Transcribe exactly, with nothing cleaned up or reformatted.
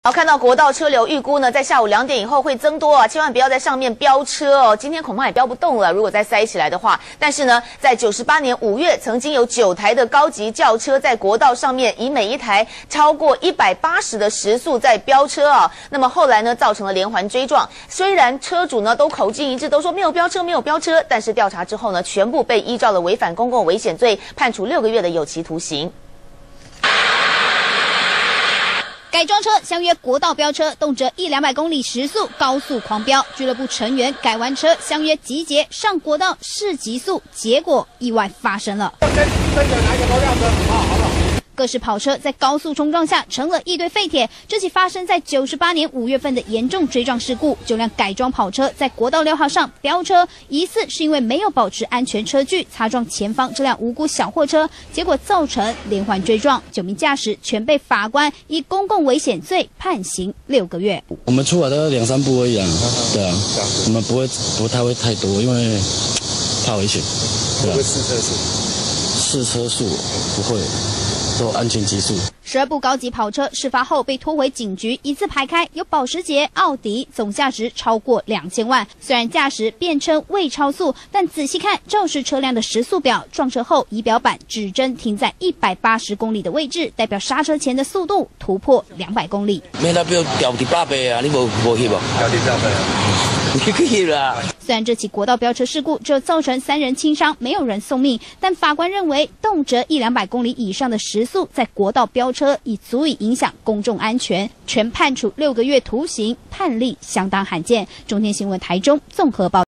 好，看到国道车流预估呢，在下午两点以后会增多啊，千万不要在上面飙车哦。今天恐怕也飙不动了，如果再塞起来的话。但是呢，在九十八年五月，曾经有九台的高级轿车在国道上面以每一台超过一百八十的时速在飙车啊。那么后来呢，造成了连环追撞。虽然车主呢都口径一致，都说没有飙车，没有飙车，但是调查之后呢，全部被依照了违反公共危险罪，判处六个月的有期徒刑。 改装车相约国道飙车，动辄一两百公里时速高速狂飙。俱乐部成员改完车相约集结上国道试极速，结果意外发生了。跟跟着哪个都辆车啊，好不好？ 各式跑车在高速冲撞下成了一堆废铁。这起发生在九十八年五月份的严重追撞事故，九辆改装跑车在国道六号上飙车，疑似是因为没有保持安全车距，擦撞前方这辆无辜小货车，结果造成连环追撞。九名驾驶全被法官以公共危险罪判刑六个月。 我们出来都两三步而已啊，对啊，我们不会不太会太多，因为怕危险。会不会试车速？试车速不会。 都安全极速。 十二部高级跑车事发后被拖回警局，一字排开，有保时捷、奥迪，总价值超过两千万。虽然驾驶辩称未超速，但仔细看肇事车辆的时速表，撞车后仪表板指针停在一百八十公里的位置，代表刹车前的速度突破两百公里。 没那表调第八倍啊，你无无翕无？调第八倍啊，你去翕啦。 虽然这起国道飙车事故只有造成三人轻伤，没有人送命，但法官认为动辄一两百公里以上的时速在国道飙车已足以影响公众安全，全判处六个月徒刑，判例相当罕见。中天新闻台中综合报。